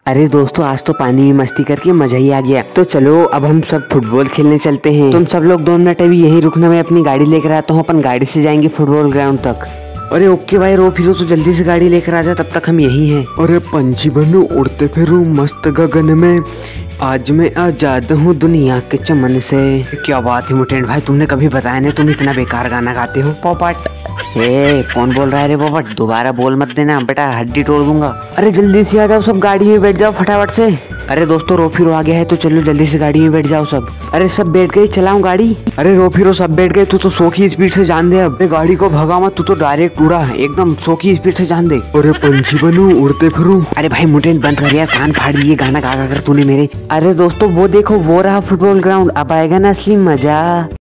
अरे दोस्तों, आज तो पानी में मस्ती करके मजा ही आ गया। तो चलो अब हम सब फुटबॉल खेलने चलते हैं। तुम सब लोग 2 मिनट अभी यहीं रुकना, मैं अपनी गाड़ी लेकर आता हूँ। अपन गाड़ी से जाएंगे फुटबॉल ग्राउंड तक। अरे ओके भाई, रो फिरो तो जल्दी से गाड़ी लेकर आ जा, तब तक हम यहीं हैं। अरे पंछी बनूं उड़ते फिरूं मस्त गगन में, आज मैं आजाद हूँ दुनिया के चमन से। क्या बात है मुटेंट भाई, तुमने कभी बताया नहीं तुम इतना बेकार गाना गाते हो। पोपट, ए कौन बोल रहा है रे पोपट? दोबारा बोल मत देना बेटा, हड्डी तोड़ दूंगा। अरे जल्दी से आ जाओ, सब गाड़ी में बैठ जाओ फटाफट से। अरे दोस्तों, रो फिरो आ गया है तो चलो जल्दी से गाड़ी में बैठ जाओ सब। अरे सब बैठ गए, चलाऊं गाड़ी? अरे रो फिरो सब बैठ गए, तू तो 100 की स्पीड से जान दे। अब गाड़ी को भगा मत, तू तो डायरेक्ट उड़ा है एकदम 100 की स्पीड से जान दे। अरे पंछी बनूं उड़ते फिरूं। अरे भाई मुटेंट बंद कर यार, कान फाड़ लिए गाना गा कर तूने मेरे। अरे दोस्तों वो देखो, वो रहा फुटबॉल ग्राउंड, अब आएगा ना असली मजा।